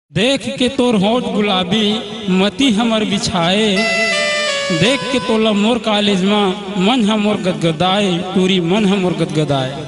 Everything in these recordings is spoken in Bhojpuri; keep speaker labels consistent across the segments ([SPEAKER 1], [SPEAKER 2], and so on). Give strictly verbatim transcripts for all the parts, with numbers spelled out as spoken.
[SPEAKER 1] देख के तोर होठ गुलाबी मती हमर बिछाए, देख के तोला मोर कॉलेज में मन हमोर गदगदाए, टूरी मन हमोर गदगदाए।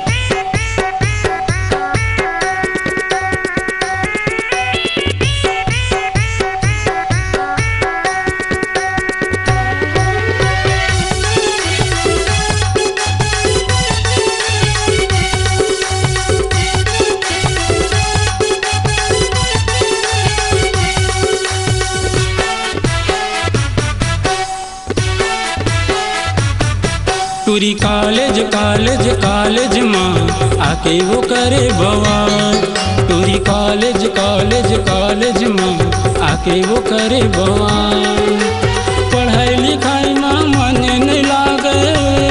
[SPEAKER 1] टूरी कॉलेज कॉलेज कॉलेज माँ आके वो करे बवाल, टूरी कॉलेज कॉलेज कॉलेज माँ आके वो करे बवाल। पढ़ाई लिखाई माँ मन नहीं लागे,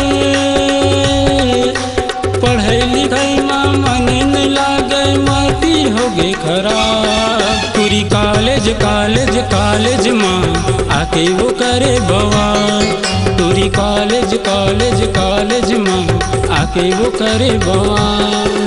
[SPEAKER 1] पढ़ाई लिखाई माँ मन नहीं लागे, माटी हो गई खराब। टूरी कॉलेज कॉलेज कॉलेज माँ आके वो करे बवाल, टूरी कॉलेज कॉलेज कॉलेज माँ आके वो करे बवाल।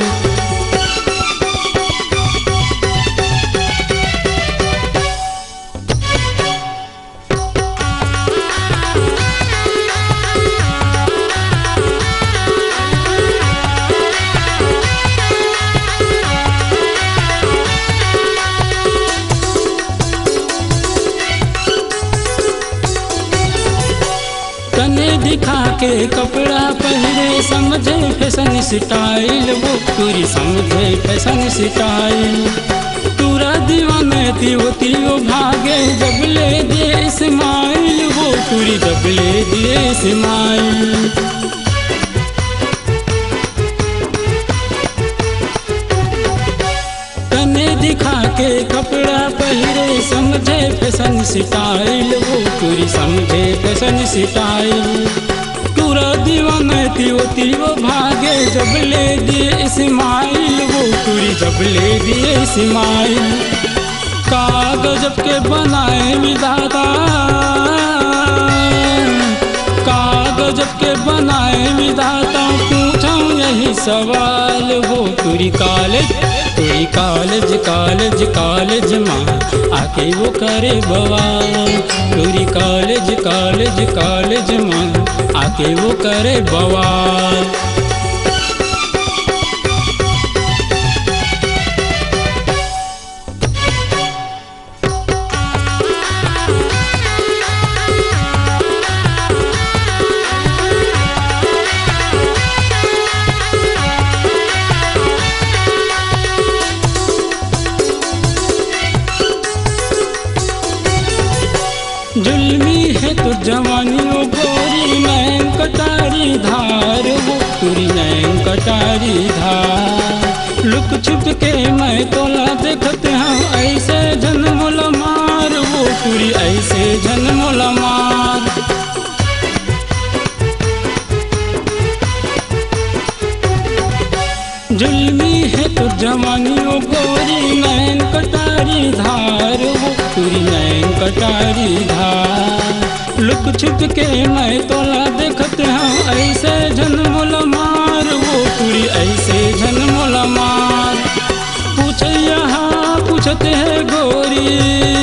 [SPEAKER 1] तने दिखा के कपड़ा पहरे, समझे फैशन स्टाइल, वो पूरी समझे फैशन स्टाइल। पूरा दीवाने थी वो थी वो भागे, जब ले दिए स्माइल, वो पूरी जब ले दिए स्माइल। तने दिखा के कपड़ा पहरे, समझे फैशन स्टाइल, वो पूरी समझे फैशन स्टाइल। पूरा दीवाना थी वो थी वो भागे, जब ले दिए स्माइल, वो पूरी जब ले दिए स्माइल। कागज के बनाए विधाता, कागज के बनाए विधाता, पूछूं यही सवाल, वो पूरी कॉलेज टूरी कॉलेज कॉलेज कॉलेज माँ आके वो करे बवाल, टूरी कॉलेज कॉलेज कॉलेज माँ आके वो करे बवाल। जुल्मी है तो जवानी वो गोरी, नैन कटारी धार, वो पूरी नैन कटारी धार। लुक छुप के मैं तोला देखते हम, ऐसे जन्मोला मार, वो पूरी ऐसे जन्मोला मार। जुल्मी है तो जवानी वो गोरी, नैन कटारी धार, वो पूरी नैन कटारी धार। लुक छुप के मैं तोला देखते हम, ऐसे जन्मोला मार, वो पूरी ऐसे जन्मोला मार। पूछे यहाँ पूछते है गोरी,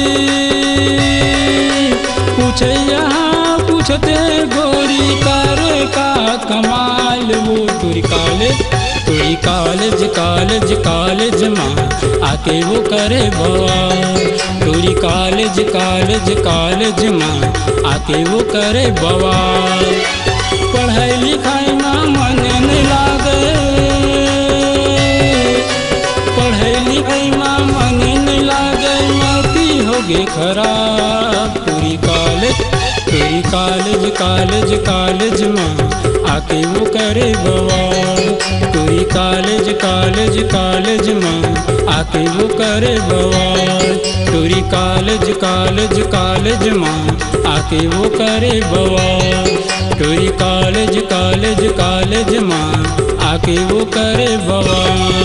[SPEAKER 1] पूछे यहाँ पूछते है गोरी, करे का कमाल, वो टूरी कॉलेज टूरी कॉलेज कॉलेज कॉलेज माँ आके वो करे बवाल, टूरी कॉलेज कॉलेज कॉलेज माँ आके वो करे बवाल। पढ़ाई लिखाई माँ मन नहीं लागे, पढ़ाई लिखाई माँ मन नहीं लागे, माटी हो गई खराब। टूरी कॉलेज टूरी कॉलेज कॉलेज कॉलेज माँ आके वो करे बवाल, टूरी कॉलेज कॉलेज कॉलेज माँ आके वो करे बवाल, टूरी कॉलेज कॉलेज कॉलेज माँ आके वो करे बवाल, टूरी कॉलेज कॉलेज कॉलेज माँ आके वो करे बवाल।